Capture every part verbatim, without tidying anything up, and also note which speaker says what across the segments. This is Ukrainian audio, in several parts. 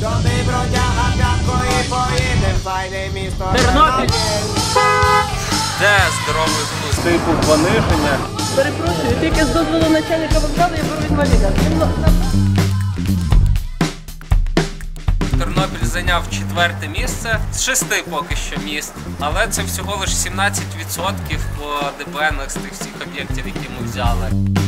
Speaker 1: Тернопіль!
Speaker 2: Де здоровий глузд?
Speaker 3: Типу пониження.
Speaker 1: Перепрошую, тільки з дозволу начальника вокзалу я беру інваліда.
Speaker 2: Тернопіль зайняв четверте місце з шести поки що міст, але це всього лише сімнадцять відсотків по ДБНах з тих всіх об'єктів, які ми взяли.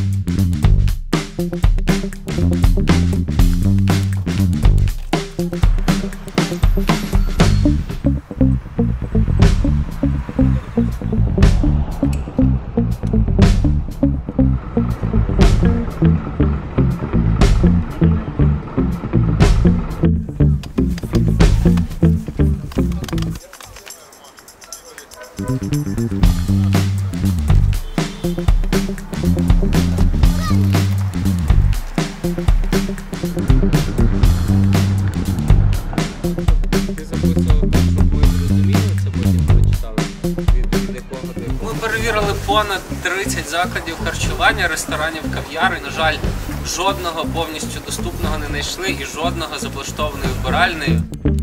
Speaker 2: Ми перевірили понад тридцять закладів харчування, ресторанів, кав'яр. На жаль, жодного повністю доступного не знайшли і жодного з облаштованою вбиральнею.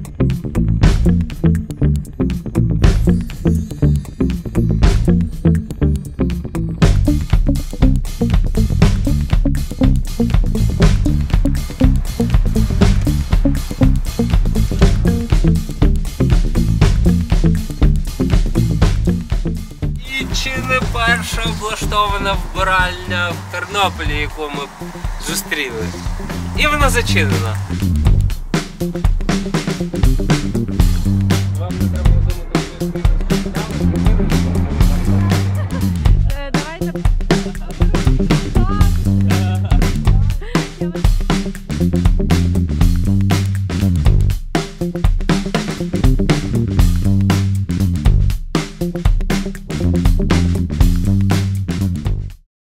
Speaker 2: Чи не перша облаштована вбиральня в Тернополі, яку ми зустріли? І вона зачинена.